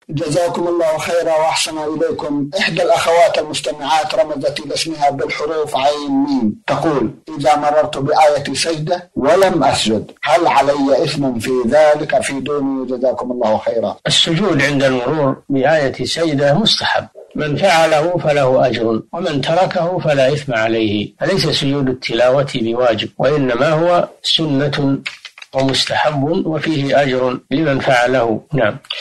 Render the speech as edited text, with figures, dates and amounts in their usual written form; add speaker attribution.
Speaker 1: جزاكم الله خيرا وأحسن إليكم. إحدى الأخوات المستمعات رمزت إلى اسمها بالحروف عين ميم، تقول: إذا مررت بآية سجدة ولم أسجد هل علي إثم في ذلك؟ أفيدوني جزاكم الله خيرا.
Speaker 2: السجود عند المرور بآية سجدة مستحب، من فعله فله أجر ومن تركه فلا إثم عليه، فليس سجود التلاوة بواجب، وإنما هو سنة ومستحب وفيه أجر لمن فعله. نعم.